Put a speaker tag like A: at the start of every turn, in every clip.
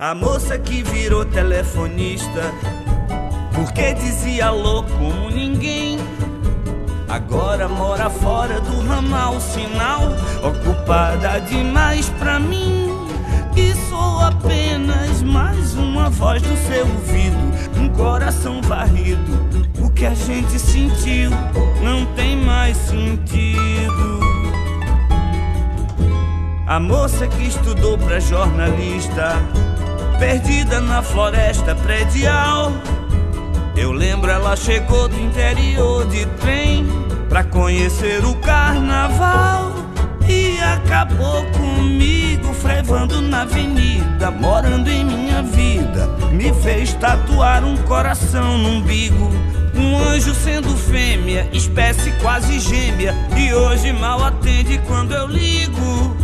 A: A moça que virou telefonista, porque dizia alô como ninguém, agora mora fora do ramal, sinal, ocupada demais pra mim. E sou apenas mais uma voz no seu ouvido, um coração varrido. O que a gente sentiu não tem mais sentido. A moça que estudou pra jornalista, perdida na floresta predial. Eu lembro, ela chegou do interior de trem pra conhecer o carnaval. E acabou comigo, frevando na avenida, morando em minha vida. Me fez tatuar um coração no umbigo, um anjo sendo fêmea, espécie quase gêmea. E hoje mal atende quando eu ligo.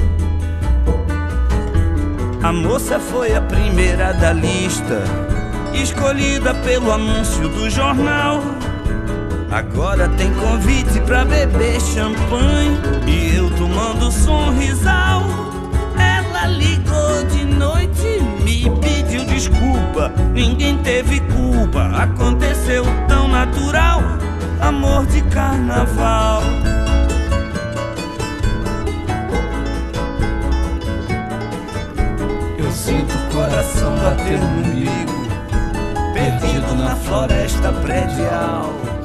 A: A moça foi a primeira da lista, escolhida pelo anúncio do jornal. Agora tem convite pra beber champanhe e eu tomando sorrisal. Ela ligou de noite e me pediu desculpa, ninguém teve culpa, aconteceu tão natural, amor de carnaval. Eu sinto o coração bater no umbigo, perdido na floresta predial.